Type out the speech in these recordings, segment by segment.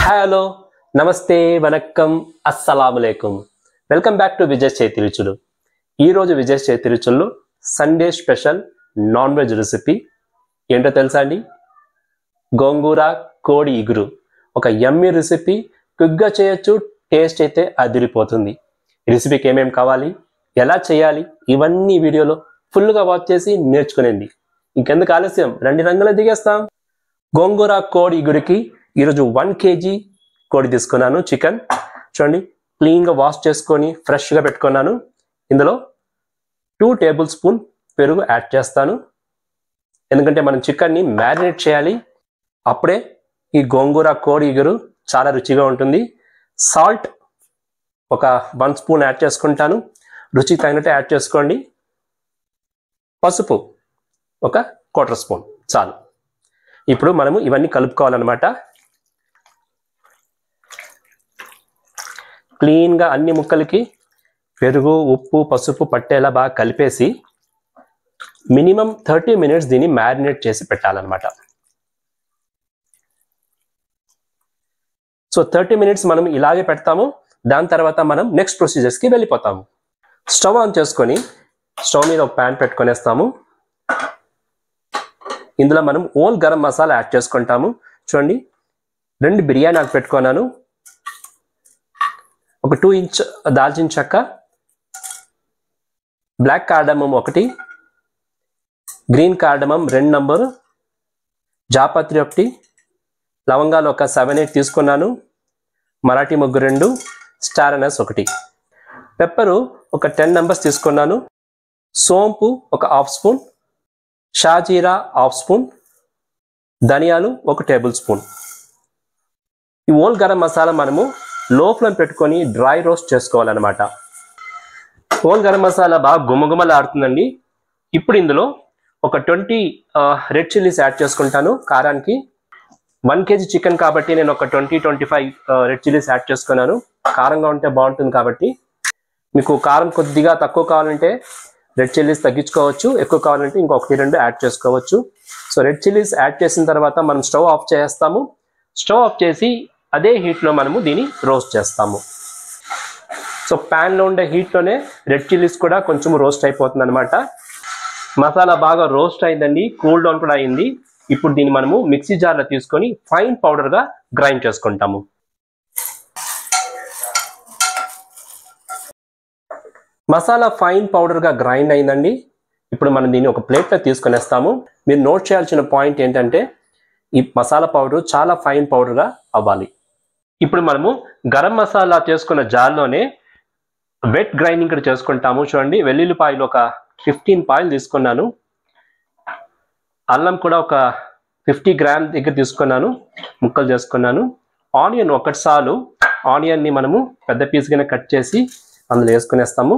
Hello నమస్తే వనక్కం అస్సలాముఅలైకుం వెల్కమ్ బ్యాక్ టు విజయ్ చేతి రుచులు. ఈరోజు విజయ్ చేతి రుచుల్లో Sunday special non veg recipe ఏంటో తెలుసా అండి? గోంగూర కోడి ఇగురు. ఒక యమ్మీ రెసిపీ, క్విక్గా చేయొచ్చు, టేస్ట్ అయితే అదిరిపోతుంది. ఈ రెసిపీకి ఏమేమి కావాలి, ఎలా చేయాలి, ఇవన్నీ వీడియోలో ఫుల్గా వాచ్ చేసి నేర్చుకునేది. ఇంకెందుకు ఆలస్యం, రండి రంగులో దిగేస్తాం. గోంగూర కోడి ఇగురికి ఈరోజు 1 kg కోడి తీసుకున్నాను. చికెన్ చూడండి, క్లీన్గా వాష్ చేసుకొని ఫ్రెష్గా పెట్టుకున్నాను. ఇందులో 2 టేబుల్ స్పూన్ పెరుగు యాడ్ చేస్తాను, ఎందుకంటే మనం చికెన్ని మ్యారినేట్ చేయాలి. అప్పుడే ఈ గోంగూర కోడి ఇగురు చాలా రుచిగా ఉంటుంది. సాల్ట్ ఒక 1 స్పూన్ యాడ్ చేసుకుంటాను, రుచికి తగినట్టు యాడ్ చేసుకోండి. పసుపు ఒక 1/4 స్పూన్ చాలు. ఇప్పుడు మనము ఇవన్నీ కలుపుకోవాలన్నమాట. క్లీన్గా అన్ని ముక్కలకి పెరుగు, ఉప్పు, పసుపు పట్టేలా బాగా కలిపేసి మినిమం 30 మినిట్స్ దీన్ని మ్యారినేట్ చేసి పెట్టాలన్నమాట. సో 30 మినిట్స్ మనం ఇలాగే పెడతాము. దాని తర్వాత మనం నెక్స్ట్ ప్రొసీజర్స్కి వెళ్ళిపోతాము. స్టవ్ ఆన్ చేసుకొని స్టవ్ మీద ఒక ప్యాన్ పెట్టుకొనేస్తాము. ఇందులో మనం ఓల్ గరం మసాలా యాడ్ చేసుకుంటాము. చూడండి, 2 బిర్యానీ ఆకు పెట్టుకున్నాను, ఒక 2 ఇంచ్ దాల్చిన చెక్క, black cardamom 1, green cardamom 2 number, జాపత్రి 1, లవంగాలు ఒక 7-8 తీసుకున్నాను, మరాఠీ మొగ్గు 2, స్టార్ అనస్ 1, పెప్పరు ఒక 10 నంబర్స్ తీసుకున్నాను, సోంపు ఒక 1/2 స్పూన్, షాజీరా 1/2 స్పూన్, ధనియాలు 1 టేబుల్ స్పూన్. ఈ ఓల్ గరం మసాలా మనము లో ఫ్లేమ్ పెట్టుకొని డ్రై రోస్ట్ చేసుకోవాలన్నమాట. ఓల్ గరం మసాలా బాగా గుమగుమలాడుతుందండి. ఇప్పుడు ఇందులో ఒక 20 రెడ్ చిల్లీస్ యాడ్ చేసుకుంటాను కారానికి. 1 kg చికెన్ కాబట్టి నేను ఒక 20-25 రెడ్ చిల్లీస్ యాడ్ చేసుకున్నాను. కారంగా ఉంటే బాగుంటుంది కాబట్టి. మీకు కారం కొద్దిగా తక్కువ కావాలంటే రెడ్ చిల్లీస్ తగ్గించుకోవచ్చు, ఎక్కువ కావాలంటే ఇంకొక 1-2 యాడ్ చేసుకోవచ్చు. సో రెడ్ చిల్లీస్ యాడ్ చేసిన తర్వాత మనం స్టవ్ ఆఫ్ చేస్తాము. స్టవ్ ఆఫ్ చేసి అదే హీట్లో మనము దీన్ని రోస్ట్ చేస్తాము. సో ప్యాన్లో ఉండే హీట్లోనే రెడ్ చిల్లీస్ కూడా కొంచెం రోస్ట్ అయిపోతుంది అనమాట. మసాలా బాగా రోస్ట్ అయిందండి, కూల్ డౌన్ కూడా అయింది. ఇప్పుడు దీన్ని మనము మిక్సీ జార్లో తీసుకొని ఫైన్ పౌడర్గా గ్రైండ్ చేసుకుంటాము. మసాలా ఫైన్ పౌడర్గా గ్రైండ్ అయిందండి. ఇప్పుడు మనం దీన్ని ఒక ప్లేట్లో తీసుకొనేస్తాము. మీరు నోట్ చేయాల్సిన పాయింట్ ఏంటంటే ఈ మసాలా పౌడర్ చాలా ఫైన్ పౌడర్గా అవ్వాలి. ఇప్పుడు మనము గరం మసాలా చేసుకున్న జార్లోనే వెట్ గ్రైండింగ్ కూడా చేసుకుంటాము. చూడండి, వెల్లుల్లిపాయలు ఒక 15 పాయలు తీసుకున్నాను, అల్లం కూడా ఒక 50 గ్రామ్ దగ్గర తీసుకున్నాను, ముక్కలు చేసుకున్నాను. ఆనియన్ ఒకటి చాలు. ఆనియన్ని మనము పెద్ద పీస్గానే కట్ చేసి అందులో వేసుకునేస్తాము.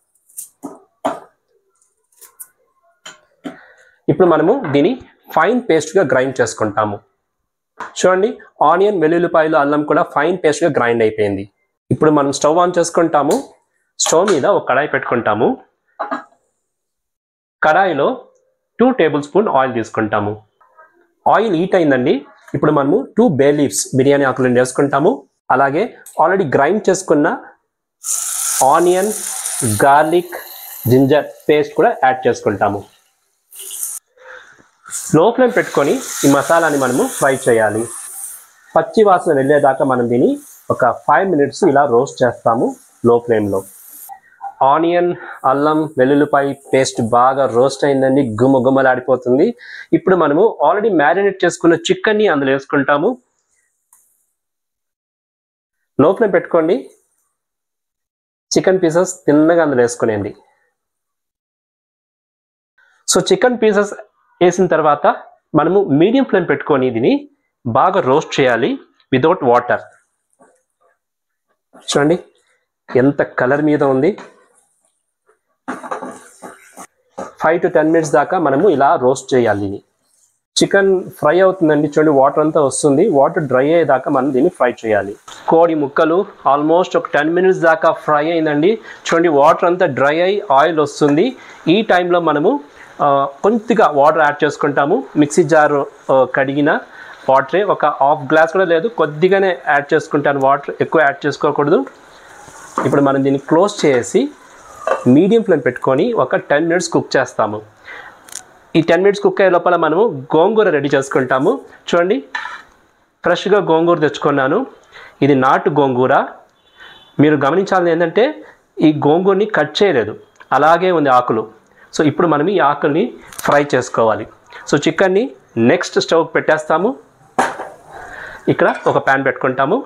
ఇప్పుడు మనము దీన్ని ఫైన్ పేస్ట్గా గ్రైండ్ చేసుకుంటాము. చూడండి, ఆనియన్, వెల్లుల్లిపాయలు, అల్లం కూడా ఫైన్ పేస్ట్గా గ్రైండ్ అయిపోయింది. ఇప్పుడు మనం స్టవ్ ఆన్ చేసుకుంటాము. స్టవ్ మీద ఒక కడాయి పెట్టుకుంటాము. కడాయిలో 2 టేబుల్ స్పూన్ ఆయిల్ తీసుకుంటాము. ఆయిల్ హీట్ అయిందండి. ఇప్పుడు మనము 2 బే లీవ్స్ బిర్యానీ ఆకులను వేసుకుంటాము. అలాగే ఆల్రెడీ గ్రైండ్ చేసుకున్న ఆనియన్, గార్లిక్, జింజర్ పేస్ట్ కూడా యాడ్ చేసుకుంటాము. లో ఫ్లేమ్ పెట్టుకొని ఈ మసాలాని మనము ఫ్రై చేయాలి. పచ్చి వాసన వెళ్ళేదాకా మనం దీన్ని ఒక 5 మినిట్స్ ఇలా రోస్ట్ చేస్తాము లో ఫ్లేమ్లో. ఆనియన్, అల్లం, వెల్లుల్లిపాయ పేస్ట్ బాగా రోస్ట్ అయిందండి, గుమగుమలాడిపోతుంది. ఇప్పుడు మనము ఆల్రెడీ మ్యారినేట్ చేసుకున్న చికెన్ని అందులో వేసుకుంటాము. లో ఫ్లేమ్ పెట్టుకోండి. చికెన్ పీసెస్ తిన్నగా అందులో వేసుకునేయండి. సో చికెన్ పీసెస్ వేసిన తర్వాత మనము మీడియం ఫ్లేమ్ పెట్టుకొని దీన్ని బాగా రోస్ట్ చేయాలి వితౌట్ వాటర్. చూడండి ఎంత కలర్ మీద ఉంది. 5 to 10 మినిట్స్ దాకా మనము ఇలా రోస్ట్ చేయాలి. చికెన్ ఫ్రై అవుతుందండి. చూడండి, వాటర్ అంతా వస్తుంది. వాటర్ డ్రై అయ్యేదాకా మనం దీన్ని ఫ్రై చేయాలి. కోడి ముక్కలు ఆల్మోస్ట్ ఒక 10 మినిట్స్ దాకా ఫ్రై అయిందండి. చూడండి, వాటర్ అంతా డ్రై అయ్యి ఆయిల్ వస్తుంది. ఈ టైంలో మనము కొద్దిగా వాటర్ యాడ్ చేసుకుంటాము. మిక్సీ జార్ కడిగిన వాటరే, ఒక హాఫ్ గ్లాస్ కూడా లేదు, కొద్దిగానే యాడ్ చేసుకుంటాను వాటర్, ఎక్కువ యాడ్ చేసుకోకూడదు. ఇప్పుడు మనం దీన్ని క్లోజ్ చేసి మీడియం ఫ్లేమ్ పెట్టుకొని ఒక 10 మినిట్స్ కుక్ చేస్తాము. ఈ 10 మినిట్స్ కుక్ అయ్యే లోపల మనము గోంగూర రెడీ చేసుకుంటాము. చూడండి, ఫ్రెష్గా గోంగూర తెచ్చుకున్నాను. ఇది నాటు గోంగూర. మీరు గమనించాల్సింది ఏంటంటే ఈ గోంగూరని కట్ చేయలేదు, అలాగే ఉంది ఆకులు. సో ఇప్పుడు మనం ఈ ఆకుల్ని ఫ్రై చేసుకోవాలి. సో చికెన్ని నెక్స్ట్ స్టవ్ పెట్టేస్తాము. ఇక్కడ ఒక ప్యాన్ పెట్టుకుంటాము.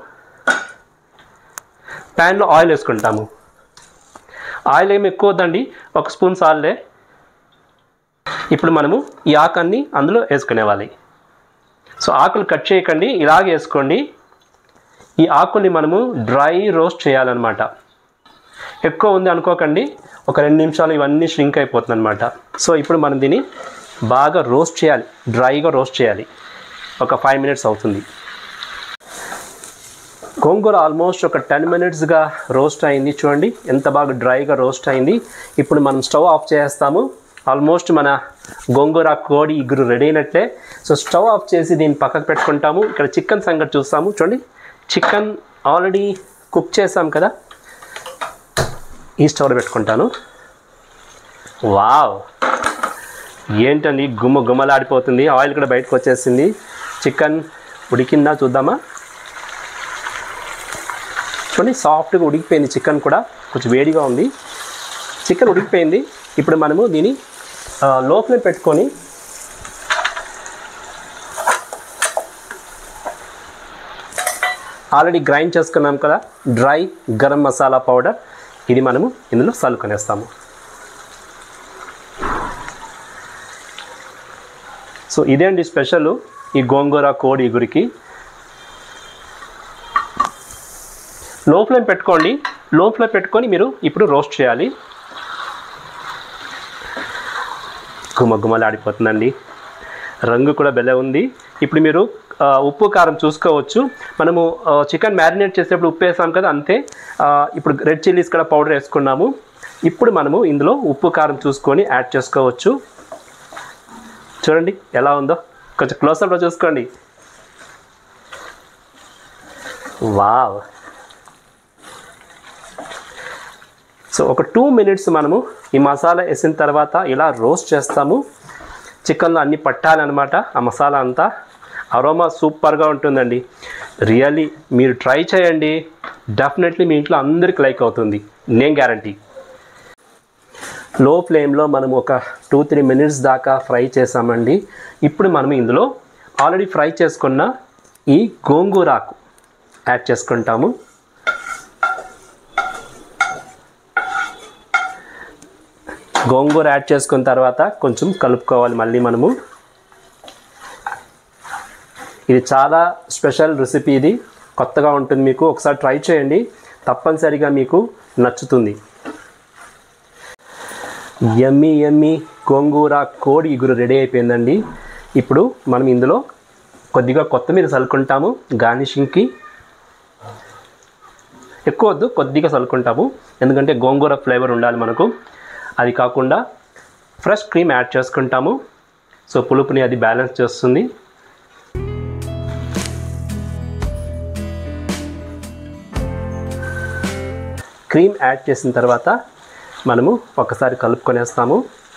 ప్యాన్లో ఆయిల్ వేసుకుంటాము. ఆయిల్ ఏమి ఎక్కువ వద్దండి, 1 స్పూన్ సాల్లే. ఇప్పుడు మనము ఈ ఆకుని అందులో వేసుకునేవాలి. సో ఆకులు కట్ చేయకండి, ఇలాగే వేసుకోండి. ఈ ఆకుల్ని మనము డ్రై రోస్ట్ చేయాలన్నమాట. ఎక్కువ ఉంది అనుకోకండి, ఒక 2 నిమిషాలు ఇవన్నీ ష్రింక్ అయిపోతుంది అనమాట. సో ఇప్పుడు మనం దీన్ని బాగా రోస్ట్ చేయాలి, డ్రైగా రోస్ట్ చేయాలి. ఒక 5 మినిట్స్ అవుతుంది. గోంగూర ఆల్మోస్ట్ ఒక 10 మినిట్స్గా రోస్ట్ అయింది. చూడండి ఎంత బాగా డ్రైగా రోస్ట్ అయింది. ఇప్పుడు మనం స్టవ్ ఆఫ్ చేస్తాము. ఆల్మోస్ట్ మన గోంగూర కోడి ఇగురు రెడీ అయినట్లే. సో స్టవ్ ఆఫ్ చేసి దీన్ని పక్కకు పెట్టుకుంటాము. ఇక్కడ చికెన్ సంగతి చూస్తాము. చూడండి, చికెన్ ఆల్రెడీ కుక్ చేసాం కదా, ఈ స్టవ్లో పెట్టుకుంటాను. వావ్, ఏంటండి గుమ్మలాడిపోతుంది, ఆయిల్ కూడా బయటకు వచ్చేసింది. చికెన్ ఉడికిందా చూద్దామా? చూడండి, సాఫ్ట్గా ఉడికిపోయింది. చికెన్ కూడా కొంచెం వేడిగా ఉంది. చికెన్ ఉడికిపోయింది. ఇప్పుడు మనము దీన్ని లో ఫ్లేమ్ పెట్టుకొని ఆల్రెడీ గ్రైండ్ చేసుకున్నాం కదా డ్రై గరం మసాలా పౌడర్, ఇది మనము ఇందులో చల్లుకొనేస్తాము. సో ఇదే అండి స్పెషల్ ఈ గోంగూర కోడి ఇగురికి. లో ఫ్లేమ్ పెట్టుకోండి. లో ఫ్లేమ్ పెట్టుకొని మీరు ఇప్పుడు రోస్ట్ చేయాలి. గుమ్మలాడిపోతుందండి, రంగు కూడా భలే ఉంది. ఇప్పుడు మీరు ఉప్పు కారం చూసుకోవచ్చు. మనము చికెన్ మ్యారినేట్ చేసేటప్పుడు ఉప్పు వేసాం కదా, అంతే. ఇప్పుడు రెడ్ చిల్లీస్ కూడా పౌడర్ వేసుకున్నాము. ఇప్పుడు మనము ఇందులో ఉప్పు కారం చూసుకొని యాడ్ చేసుకోవచ్చు. చూడండి ఎలా ఉందో, కొంచెం క్లోజప్లో చూసుకోండి. వావ్. సో ఒక 2 మినిట్స్ మనము ఈ మసాలా వేసిన తర్వాత ఇలా రోస్ట్ చేస్తాము. చికెన్లో అన్నీ పట్టాలన్నమాట ఆ మసాలా అంతా. అరోమా సూపర్గా ఉంటుందండి. రియల్లీ మీరు ట్రై చేయండి, డెఫినెట్లీ మీ ఇంట్లో అందరికి లైక్ అవుతుంది, నేను గ్యారంటీ. లో ఫ్లేమ్లో మనం ఒక 2-3 మినిట్స్ దాకా ఫ్రై చేసామండి. ఇప్పుడు మనం ఇందులో ఆల్రెడీ ఫ్రై చేసుకున్న ఈ గోంగూరాకు యాడ్ చేసుకుంటాము. గోంగూర యాడ్ చేసుకున్న తర్వాత కొంచెం కలుపుకోవాలి మళ్ళీ మనము. ఇది చాలా స్పెషల్ రెసిపీ, ఇది కొత్తగా ఉంటుంది మీకు. ఒకసారి ట్రై చేయండి, తప్పనిసరిగా మీకు నచ్చుతుంది. యమ్మీ యమ్మీ గోంగూర కోడి ఇగురు రెడీ అయిపోయిందండి. ఇప్పుడు మనం ఇందులో కొద్దిగా కొత్తిమీర చల్లుకుంటాము గార్నిషింగ్కి. ఎక్కువ వద్దు, కొద్దిగా చల్లుకుంటాము, ఎందుకంటే గోంగూర ఫ్లేవర్ ఉండాలి మనకు. అది కాకుండా ఫ్రెష్ క్రీమ్ యాడ్ చేసుకుంటాము. సో పులుపుని అది బ్యాలెన్స్ చేస్తుంది. క్రీమ్ యాడ్ చేసిన తర్వాత మనము ఒకసారి కలుపుకొనేస్తాము.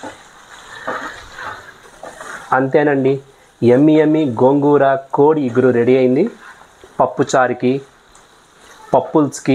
అంతేనండి, యమ్మీ యమ్మీ గోంగూర కోడి ఇగురు రెడీ అయింది. పప్పు చారుకి, పప్పుల్స్కి,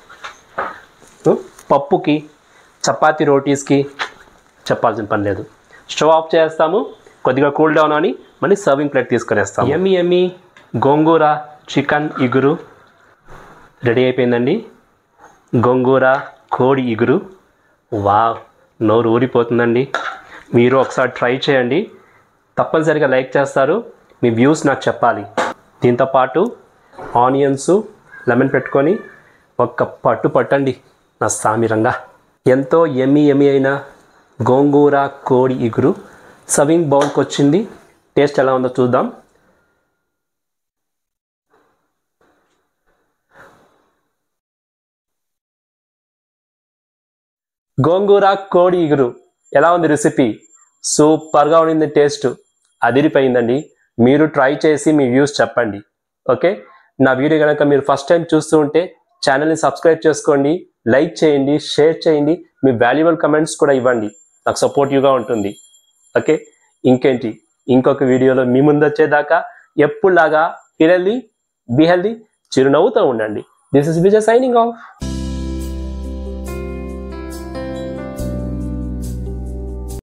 పప్పుకి, చపాతీ రోటీస్కి చెప్పాల్సిన పని లేదు. స్టవ్ ఆఫ్ చేస్తాము, కొద్దిగా కూల్ డౌన్ అని మళ్ళీ సర్వింగ్ ప్లేట్ తీసుకునేస్తాము. యమ్మీ యమ్మీ గోంగూర చికెన్ ఇగురు రెడీ అయిపోయిందండి. గోంగూర కోడి ఇగురు, వావ్, నోరు ఊరిపోతుందండి. మీరు ఒకసారి ట్రై చేయండి, తప్పనిసరిగా లైక్ చేస్తారు. మీ వ్యూస్ నాకు చెప్పాలి. దీంతోపాటు ఆనియన్స్ లెమన్ పెట్టుకొని ఒక్క పట్టండి నా సామిరంగా. ఎంతో యమ్మీ యమ్మీ అయిన గోంగూర కోడి ఇగురు సర్వింగ్ బౌల్కి వచ్చింది. టేస్ట్ ఎలా ఉందో చూద్దాం. గోంగూర కోడి ఇగురు ఎలా ఉంది రెసిపీ? సూపర్గా ఉండింది, టేస్ట్ అదిరిపోయిందండి. మీరు ట్రై చేసి మీ వ్యూస్ చెప్పండి. ఓకే, నా వీడియో కనుక మీరు ఫస్ట్ టైం చూస్తూ ఉంటే ఛానల్ని సబ్స్క్రైబ్ చేసుకోండి, లైక్ చేయండి, షేర్ చేయండి, మీ వాల్యుబుల్ కమెంట్స్ కూడా ఇవ్వండి, నాకు సపోర్టివ్గా ఉంటుంది. ఓకే, ఇంకేంటి, ఇంకొక వీడియోలో మీ ముందు వచ్చేదాకా ఎప్పుడులాగా బీ హెల్దీ చిరునవ్వుతో ఉండండి. This is Vijay signing of.